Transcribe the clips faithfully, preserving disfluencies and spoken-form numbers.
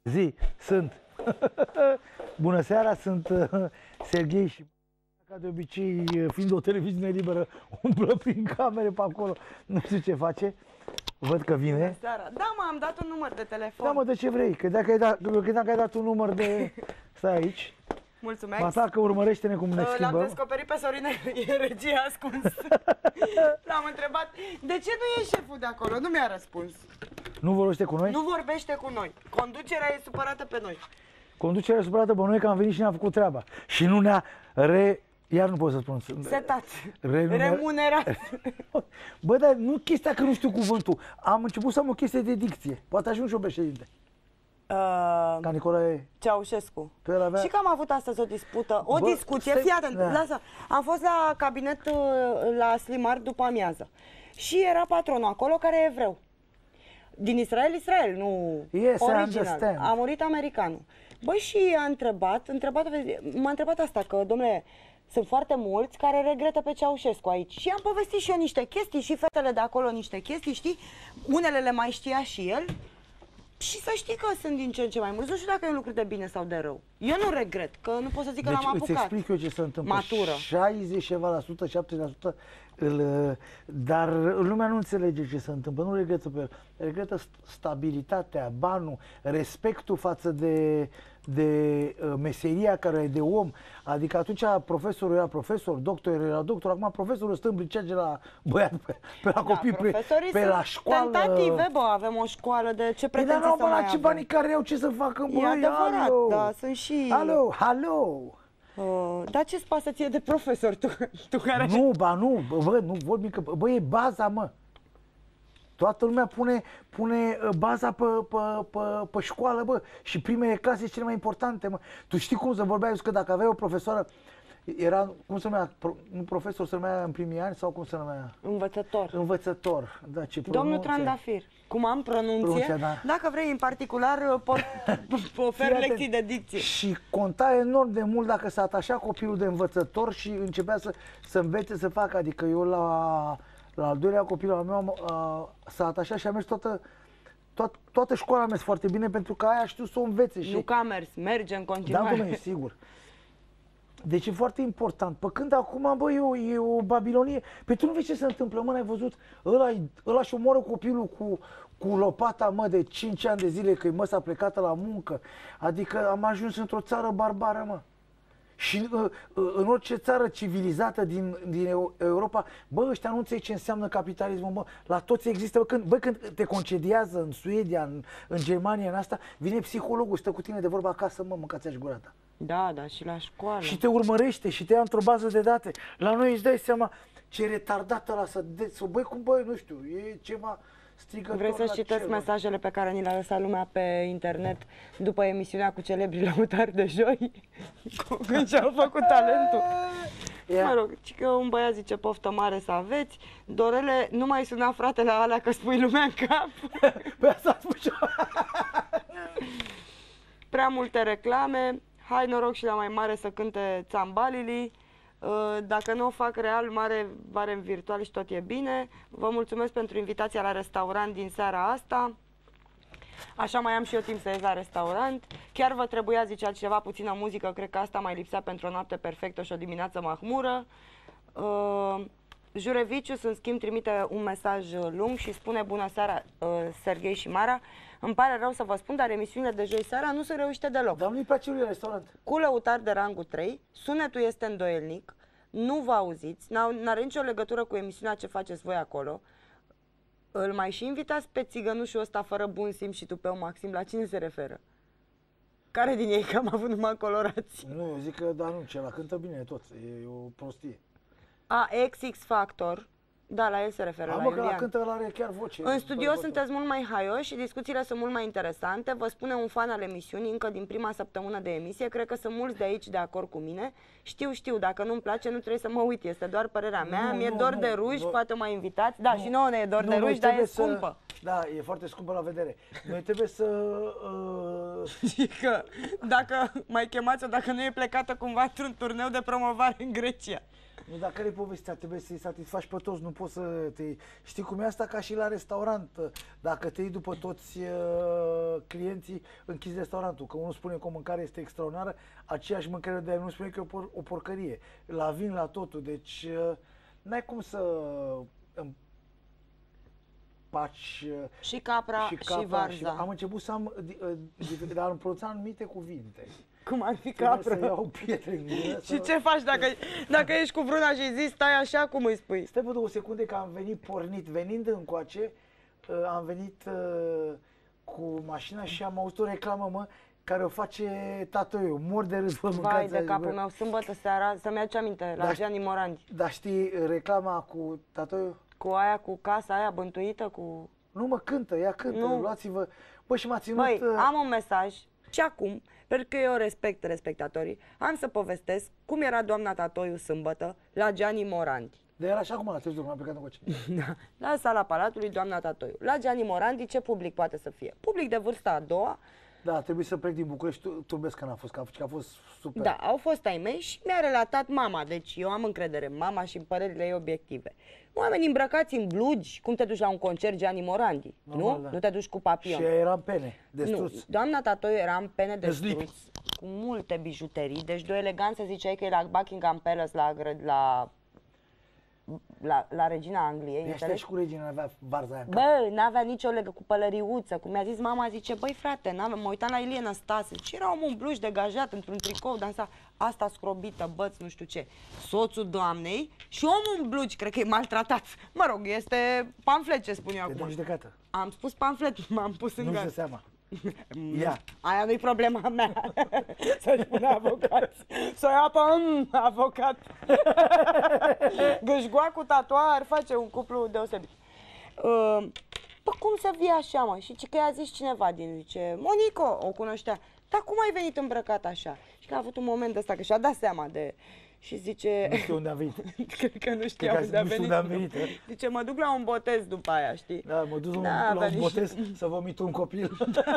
Zi, sunt. Bună seara, sunt uh, Serghei și ca de obicei, fiind o televiziune liberă, umblă prin camere pe acolo, nu știu ce face. Văd că vine. Bună seara. Da, mă, am dat un număr de telefon. Da, mă, de ce vrei? Că dacă ai dat, credeam că ai dat un număr de... Stai aici. Mulțumesc. Mata că urmărește-ne cum ne schimbăm. L-am descoperit pe Sorin, e regie ascuns. L-am întrebat, de ce nu e șeful de acolo? Nu mi-a răspuns. Nu vorbește cu noi? Nu vorbește cu noi. Conducerea e supărată pe noi. Conducerea e supărată pe noi că am venit și ne-a făcut treaba. Și nu ne-a re... Iar nu pot să spun. Setat. Renumer... Remunerat. Bă, dar nu chestia că nu știu cuvântul. Am început să am o chestie de dicție. Poate ajung și o președinte. Uh, Ca Nicolae Ceaușescu. avea... Și că am avut astăzi o dispută, o Bă, discuție, stai... fii atent, da. lasă. Am fost la cabinet la Slimar după amiază și era patronul acolo care e evreu. Din Israel, Israel, nu yes, original. A murit americanul. Băi, și a întrebat, întrebat m-a întrebat asta, că, domnule, sunt foarte mulți care regretă pe Ceaușescu aici. Și am povestit și eu niște chestii, și fetele de acolo niște chestii, știi? Unele le mai știa și el. Și să știi că sunt din ce în ce mai mulți. Nu știu dacă e un lucru de bine sau de rău. Eu nu regret, că nu pot să zic că deci, l-am apucat. Deci îți explic eu ce se întâmplă. Matură. șaizeci ceva la sută, șaptezeci la sută, îl, dar lumea nu înțelege ce se întâmplă. Nu regretă pe el. Regretă stabilitatea, banul, respectul față de, de uh, meseria care e de om. Adică atunci profesorul era profesor, doctorul era doctor, acum profesorul stă în briceage la băiat, pe, pe la Da, copii, pe, pe la școală. Tentative, bă, avem o școală de ce pretenții dar să mai la ce avem? banii care au ce să facă, băi, E adevărat, alo. da, sunt și... Alo, alo. Uh, dar ce-ți pasă ție de profesor, tu, tu care... Nu, ba nu, bă, nu vorbim că, bă, e baza, mă. Toată lumea pune, pune baza pe, pe, pe, pe școală, bă, și primele clase sunt cele mai importante, mă. Tu știi cum să vorbeai, că dacă aveai o profesoară, era, cum se numea, un profesor se numea în primii ani sau cum se numea? Învățător. Învățător, da, ce pronunție. Domnul Trandafir, cum am pronunție, Pronunția, da. Dacă vrei în particular, pot ofer lecții de dicție. Și conta enorm de mult dacă s-a atașat copilul de învățător și începea să, să învețe să facă, adică eu la... La al doilea copil al meu s-a atașat și a mers toată, toată, toată școala a mers foarte bine pentru că aia știu să o învețe. Și... Nu că a mers, merge în continuare. Da, dom'le, sigur. Deci e foarte important. Pe când acum, bă, e o, e o Babilonie. Păi tu nu vezi ce se întâmplă, mă, n-ai văzut? Ăla, ăla și omoară copilul cu, cu lopata, mă, de cinci ani de zile, că-i măsa plecată la muncă. Adică am ajuns într-o țară barbară, mă. Și uh, uh, în orice țară civilizată din, din Europa, bă, ăștia nu înțeleg ce înseamnă capitalismul, bă, la toți există, bă, când, bă, când te concediază în Suedia, în, în Germania, în asta, vine psihologul, stă cu tine de vorba acasă, mă, mâncați-aș gura ta. Da, da, și la școală. Și te urmărește și te ia într-o bază de date. La noi îți dai seama ce retardată la să, de, să băi, cum, băi, nu știu, e ceva... Vrei să citesc mesajele pe care ni le-a lăsat lumea pe internet după emisiunea cu celebrii lăutari de joi? Când și-au făcut talentul. Yeah. Mă rog, că un băiat zice poftă mare să aveți. Dorele, nu mai suna fratele alea că spui lumea în cap. Pe asta spus eu. Prea multe reclame. Hai noroc și la mai mare să cânte țambalili. Dacă nu o fac real, mare, mare în virtual și tot e bine. Vă mulțumesc pentru invitația la restaurant din seara asta. Așa mai am și eu timp să ies la restaurant. Chiar vă trebuia, zicea cineva, puțină muzică. Cred că asta mai lipsea pentru o noapte perfectă și o dimineață mahmură. uh, Jureviciu, în schimb, trimite un mesaj lung și spune: bună seara, uh, Serghei și Mara. Îmi pare rău să vă spun, dar emisiunile de joi seara nu se reușite deloc. Dar nu-i place lui restaurant. Cu lăutar de rangul trei, sunetul este îndoielnic, nu vă auziți, n-are nicio legătură cu emisiunea ce faceți voi acolo. Îl mai și invitați pe țigănușul ăsta fără bun simț și tupeu Maxim, la cine se referă? Care din ei, că am avut numai colorații? Nu, eu zic că, dar nu, ce, la cântă bine tot, e o prostie. A, X X Factor. Da, la el se referă, A, la mă, că Iulian. la cântă ăla are chiar voce. În studio sunteți mult mai haioși și discuțiile sunt mult mai interesante. Vă spune un fan al emisiunii încă din prima săptămână de emisie. Cred că sunt mulți de aici de acord cu mine. Știu, știu, dacă nu-mi place nu trebuie să mă uit, este doar părerea mea. Mi-e dor nu, de ruși, nu, poate mă invitați. Da, nu, și nouă ne e dor nu, de ruși, dar e să, scumpă. Da, e foarte scumpă la vedere. Noi trebuie să... Uh... că dacă mai chemați-o, dacă nu e plecată cumva într-un turneu de promovare în Grecia. Nu, dar care e povestea? Trebuie să-i satisfaci pe toți, nu poți să te... Știi cum e asta ca și la restaurant? Dacă te iei după toți uh, clienții, închizi restaurantul. Că unul spune că o mâncare este extraordinară, aceeași mâncare de nu spune că e o, por o porcărie. La vin, la totul, deci uh, n-ai cum să împaci uh, și capra și, capra, și varza. Și am început să am, uh, uh, dar îmi pronunța anumite cuvinte. Cum ar fi capră? Să iau pietre în gură, și să... ce faci dacă, dacă ești cu vreuna și zici, stai așa, cum îi spui? Stai pe două secunde că am venit pornit, venind încoace, uh, am venit uh, cu mașina și am auzit o reclamă, mă, care o face tatăl, mor de râs, vă Vai de capul meu, sâmbătă seara, să-mi aduce aminte, la Gianni Morandi. Dar știi reclama cu tatăl? Cu aia, cu casa aia bântuită, cu... Nu mă, cântă, ea cântă, luați-vă. Bă, și m-a ținut... Băi, am un mesaj și acum, pentru că eu respect respectatorii, am să povestesc cum era doamna Tatoiu sâmbătă la Gianni Morandi. De era așa cum la trezul, m-am plecat încoace. Da, la sala Palatului, doamna Tatoiu. La Gianni Morandi, ce public poate să fie? Public de vârsta a doua. Da, trebuie să plec din București, tu vezi că n-a fost, că a fost super. Da, au fost ai mei și mi-a relatat mama, deci eu am încredere în mama și în părerile ei obiective. Oameni îmbrăcați în blugi, cum te duci la un concert Gianni Morandi, normal, nu? Da. Nu te duci cu papion. Și era în pene, de struț. Nu, doamna Tatoiu era în pene de struț, cu multe bijuterii, deci de o eleganță ziceai că e la Buckingham Palace, la, la, la, la Regina Angliei. Păi și cu Regina n-avea varza aia. Bă, n-avea nicio legă cu pălăriuță, cum mi-a zis mama, zice, băi frate, mă uitam la Ilie Năstase, și era omul în bluș degajat, într-un tricou, dansa, asta scrobită, băț, nu știu ce. Soțul doamnei și omul în blugi, cred că e maltratat. Mă rog, este pamflet, ce spun eu acum. Te judecată. Am spus pamflet, m-am pus în gard. Nu-și dă seama. Ia. Aia nu-i problema mea. Să-și pune avocat. Să o ia pe um, avocat. Gâșgoa cu tatuar face un cuplu deosebit. Uh, Păi cum să vii așa, mă? Și că i-a zis cineva din, zice, Monico, o cunoștea. Dar cum ai venit îmbrăcat așa? Și că a avut un moment ăsta, că și-a dat seama de... Și zice... Nu știu unde a venit. Cred că nu știa unde a venit. Unde a venit. Zice, mă duc la un botez după aia, știi? Da, mă duc la, la un botez să vomit un copil.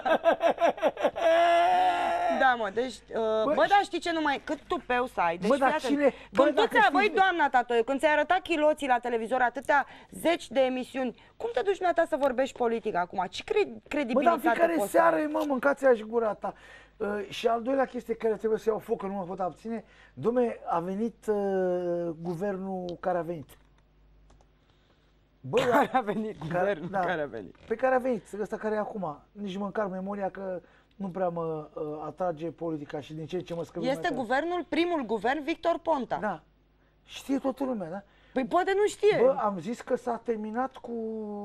Da, mă, deci, uh, bă, bă, dar știi ce numai, cât tupeu să ai, deci bă, dar cine, bă, când tu ți-a, știi... băi, doamna Tatoiu, când ți-ai arătat chiloții la televizor, atâtea zeci de emisiuni, cum te duci dumneata să vorbești politică acum? Ce cre credibilitate poți să ai? Bă, dar fiecare seară, mă, mâncați-aș gura ta. Uh, și al doilea chestie care trebuie să iau foc, că nu mă pot abține, dom'le, a venit uh, guvernul care a venit. Bă, care a venit, guvernul da, care a venit. Pe care a venit, ăsta care e acum. Nici măcar memoria că nu prea mă uh, atrage politica și din ce ce mă scrie. Este guvernul, primul guvern, Victor Ponta. Da. Știe toată lumea, da? Păi poate nu știe. Bă, am zis că s-a terminat cu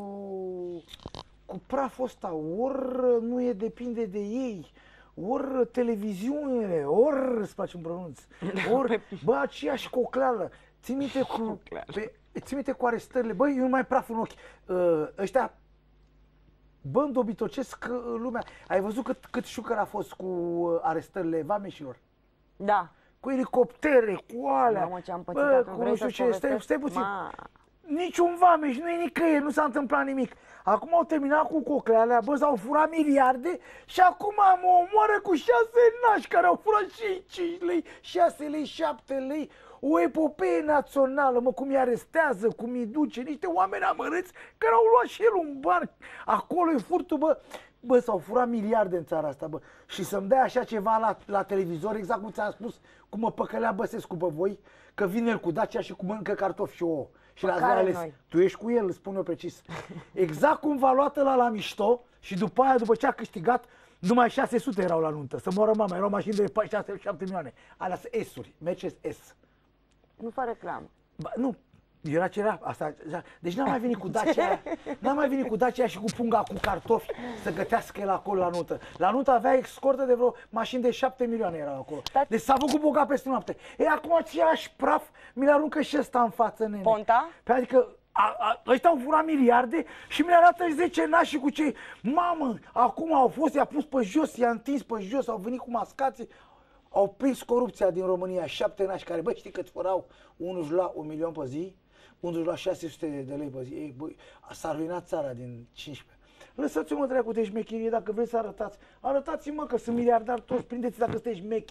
cu praful ăsta, ori nu e depinde de ei, ori televiziunile, ori îți place un pronunț, ori, bă, aceeași cocleală. Ții minte cu, pe, ții minte cu arestările, băi, eu nu mai praf în ochi. Uh, ăștia, bă, îndobitocesc lumea. Ai văzut cât, cât șucăr a fost cu arestările vameșilor? Da. Cu elicoptere, cu alea. Mamă, ce am pățit, bă, cu nu știu ce, stai, stai puțin. Ma. Niciun vameș, nu e nicăieri, nu s-a întâmplat nimic. Acum au terminat cu coclealea, bă, s-au furat miliarde și acum mă omoară cu șase nași care au furat și cinci lei, șase lei, șapte lei. O epopee națională, mă, cum îi arestează, cum îi duce, niște oameni amărâți care au luat și el un bar. Acolo e furtul, bă. Bă, s-au furat miliarde în țara asta, bă. Și să-mi dai așa ceva la, la televizor, exact cum ți-am spus, cum mă păcălea Băsescu pe voi, că vine el cu Dacia și cu mănâncă cartofi și ouă. Și l-ați ales. Noi. Tu ești cu el, îți spun eu precis. Exact cum v-a luat ăla la mișto și după aia, după ce a câștigat, numai șase sute erau la nuntă. Să moară mama, erau mașini de șase șapte milioane. Alea sunt S-uri, Mercedes S. Nu fă reclamă. Ba, nu, era ce era asta. Deci n-am mai venit cu Dacia, n-am mai venit cu Dacia și cu punga cu cartofi să gătească el acolo la nuntă. La nuntă avea escortă de vreo mașini de șapte milioane erau acolo. Deci s-a făcut bogat peste noapte. E, acum aceeași praf mi-l aruncă și ăsta în față, nene. Ponta? Pe adică a, a, ăștia au furat miliarde și mi le arată zece nași cu cei. Mamă, acum au fost, i-a pus pe jos, i-a întins pe jos, au venit cu mascații. Au prins corupția din România, șapte nași care, bă, știi cât furau? Unul își lua un milion pe zi, unul își lua șase sute de lei pe zi. Ei, băi, s-a ruinat țara din cincisprezece. Lăsați-mă dracu de șmecherie, dacă vreți să arătați. Arătați-mă că sunt miliardari toți, prindeți dacă sunteți șmecheri.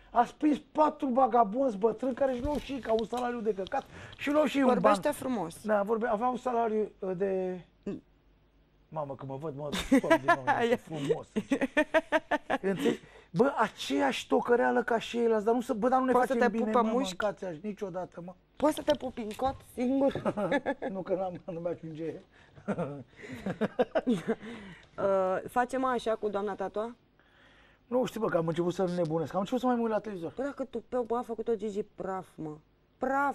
Ați prins patru vagabonzi bătrâni care își luau și ca un salariu de căcat și luau și un ban. Vorbește frumos. Da, vorbe, aveam un salariu de... Mamă, că mă văd, mă stop din nou, e frumos. Înțelegi? Bă, aceeași tocăreală ca și ei, dar nu, să, bă, dar nu ne Poți facem să te bine, pupă mă, mușchi? mâncați așa, niciodată, mă. Poți să te pupi în cot singur? Nu, că n-am, nu mi-ajunge. uh, facem așa cu doamna Tatoa? Nu știu, bă, că am început să nebunesc, am început să mai mă uit la televizor. Bă, dacă tu pe a făcut-o Gigi praf, mă. Praf.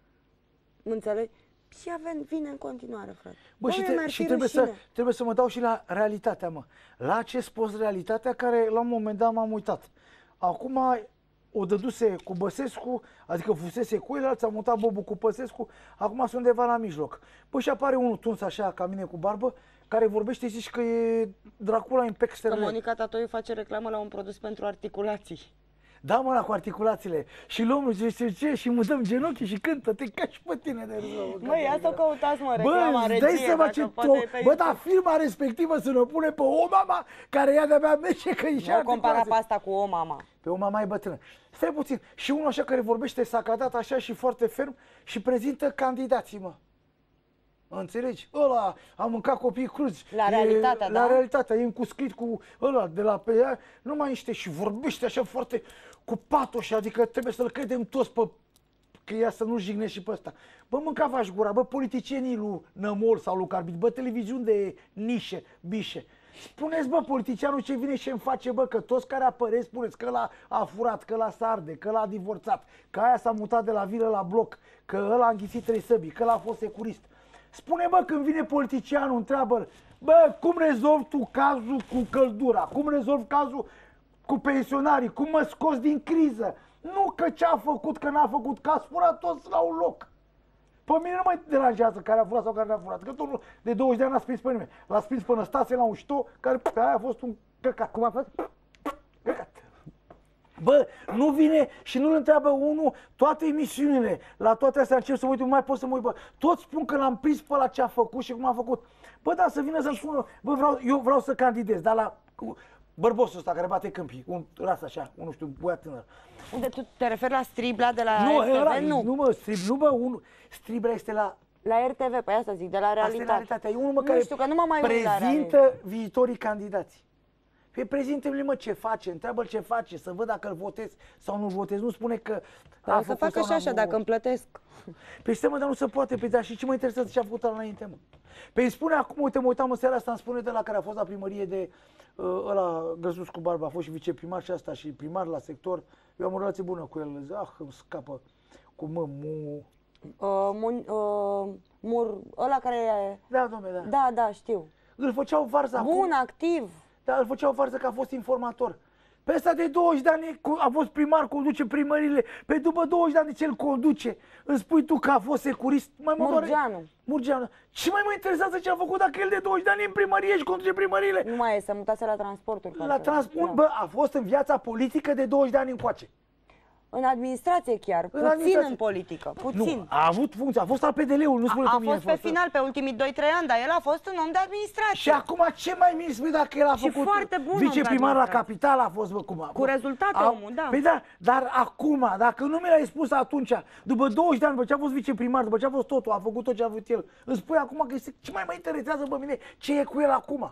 Înțelegi? Și avem, vine în continuare, frate. Bă, și, te, și trebuie, să, trebuie să mă dau și la realitatea, mă. La acest post realitatea care la un moment dat m-am uitat. Acum o dăduse cu Băsescu, adică fusese cu el, alții a mutat Bobu cu Băsescu, acum sunt undeva la mijloc. Bă, și apare unul tuns așa, ca mine cu barbă, care vorbește, zici că e Dracula în Pexter. Că Monica Tatoiu face reclamă la un produs pentru articulații. Da, mă, la cu articulațiile. Și luăm ce, ce, și mutăm genunchii și cântă, te cași pe tine de râză. Măi, ia să o căutați, mă, bă, reclama îți regie. dai seama ce to- Bă, dar firma respectivă să ne pune pe o mama care ia de-abia merge că e și nu compara pe asta cu o mama. Pe o mama e bătrână. Stai puțin. Și unul așa care vorbește sacadat așa și foarte ferm și prezintă candidații, mă. Înțelegi? Ăla a mâncat copii cruzi. La realitatea, e, da? La realitatea, e încuscrit cu ăla de la pe ea, numai niște și vorbește așa foarte cu patoși, adică trebuie să-l credem toți pe că ea să nu jigne și pe ăsta. Bă, mâncava-și gura, bă, politicienii lui Nămol sau lui Carbit, bă, televiziuni de nișe, bișe. Spuneți, bă, politicianul ce vine și îmi face, bă, că toți care apăreți, spuneți că ăla a furat, că ăla s-a arde, că ăla a divorțat, că aia s-a mutat de la vilă la bloc, că ăla a înghițit trei săbii, că ăla a fost securist. Spune, bă, când vine politicianul, întreabă, bă, cum rezolvi tu cazul cu căldura? Cum rezolvi cazul cu pensionarii? Cum mă scoți din criză? Nu că ce a făcut, că n-a făcut, că a furat toți la un loc. Pe mine nu mă deranjează care a furat sau care n-a furat, că tot de douăzeci de ani n-a prins pe nimeni. L-a prins pe Năstase la un șto, care pe aia a fost un căcat. Cum a fost? Căcat. Bă, nu vine și nu-l întreabă unul toate emisiunile, la toate astea încep să mă uit, nu mai pot să mă uit, bă. Toți spun că l-am prins pe la ce a făcut și cum a făcut. Bă, da, să vină să-mi spună, bă, vreau, eu vreau să candidez, dar la bărbosul ăsta care bate câmpii, un ras așa, un, nu știu, un băiat tânăr. Unde tu te referi la Stribla de la nu, R T V? Ăla, nu, nu, mă, Strib, nu, bă, unul, Stribla este la... La R T V, pe asta zic, de la realitate. Asta e realitatea, e unul, mă, nu care știu, că nu mă mai uit la prezintă viitorii candidați. Păi prezintă-mi, mă, ce face, întreabă-l ce face, să văd dacă îl votez sau nu-l votez, nu spune că a să facă și așa, dacă îmi plătesc. Păi stai, mă, dar nu se poate, pe dar și ce mă interesează ce a făcut înainte, mă? Păi îmi spune acum, uite, mă uitam în seara asta, îmi spune de la care a fost la primărie de uh, ăla Găsus cu barba, a fost și viceprimar și asta și primar la sector. Eu am o relație bună cu el, ah, îmi scapă cu mă, mu... Uh, mun, uh, mur, ăla care e... Da, dom'le, da. Da, da, știu. Îl făceau varză acum. Bun, activ. Da, îl făceau varză că a fost informator. Pe ăsta de douăzeci de ani a fost primar, conduce primările. Pe după douăzeci de ani ce îl conduce, îmi spui tu că a fost securist? Mai mă Murgeanu. Doare... Murgeanu. Ce mai mă interesează ce a făcut dacă el de douăzeci de ani e în primărie și conduce primările? Nu mai e, să mutase la transporturi. La transport, da. Bă, a fost în viața politică de douăzeci de ani încoace. În administrație chiar, în puțin administrație. În politică, puțin. Nu, a avut funcție, a fost al P D L-ului, nu spune A, tu a mie fost pe fost final, pe ultimii doi trei ani, dar el a fost un om de administrație. Și acum ce mai mi spui dacă el a și făcut foarte bun viceprimar la capital a fost, bă, cum a Cu rezultate a, omul, da. Păi da, dar acum, dacă nu mi l-ai spus atunci, după douăzeci de ani, după ce a fost viceprimar, după ce a fost totul, a făcut tot ce a făcut el, îmi spui acum că este, ce mai mă interesează pe mine, ce e cu el acum?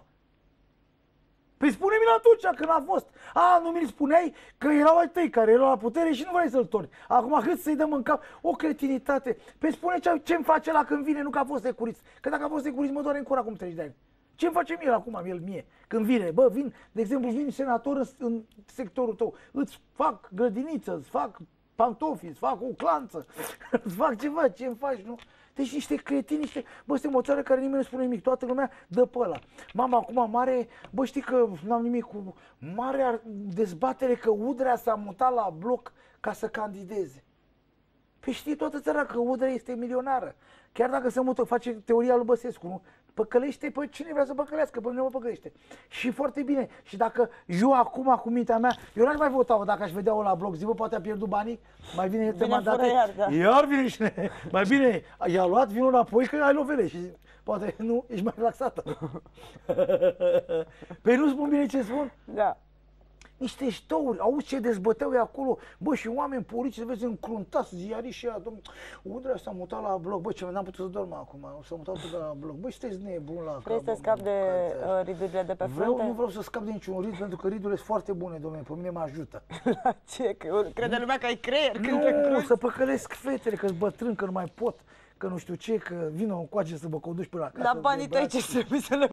Păi spune-mi atunci când a fost. A, nu mi-l spuneai că erau ai tăi care erau la putere și nu vrei să-l torni. Acum cât să-i dăm în cap o cretinitate. Păi spune ce-mi face la când vine, nu că a fost securist. Că dacă a fost securist mă doare în cur acum treizeci de ani. Ce-mi face mie acum, el mie, când vine? Bă, vin, de exemplu, vin senator în, în sectorul tău, îți fac grădiniță, îți fac pantofi, îți fac o clanță, îți fac ceva, ce-mi faci, nu? Deci niște cretini, niște... Bă, suntem o țară care nimeni nu spune nimic, toată lumea dă pe ăla. Mama acum mare, bă, știi că n-am nimic cu... Mare dezbatere că Udrea s-a mutat la bloc ca să candideze. Păi știi toată țara că Udrea este milionară. Chiar dacă se mută, face teoria lui Băsescu, nu? Păcălește pe cine vrea să păcălească, pe mine mă păcălește. Și foarte bine. Și dacă eu acum, cu mintea mea, eu n-aș mai vota-o dacă aș vedea-o la bloc, zi, bă, poate a pierdut banii, mai bine te mandate, iar, da. iar vine și ne... mai bine, i-a luat, vinul înapoi că ai lovele și poate nu, ești mai relaxată. Păi nu spun bine ce spun? Da. niște ștouri, auzi ce dezbăteau ei acolo, bă, și oameni, poliție, vezi, încruntați, ziariști și ăia, domnule, Udrea s-a mutat la bloc, bă, ce n-am putut să dorm acum, s-a mutat tot de la bloc, bă, sunteți nebun la cap. Vrei să scapi de uh, ridurile de pe vreau, frunte? Nu vreau să scap de niciun rid, pentru că ridurile sunt foarte bune, domnule, pe mine mă ajută. La ce? Că crede lumea că ai creier când te Nu, crunți. să păcălesc fetele, că-s bătrân, că nu mai pot, că nu știu ce, că vină încoace să mă conduci până acasă. Dar banii tăi ce trebuie să le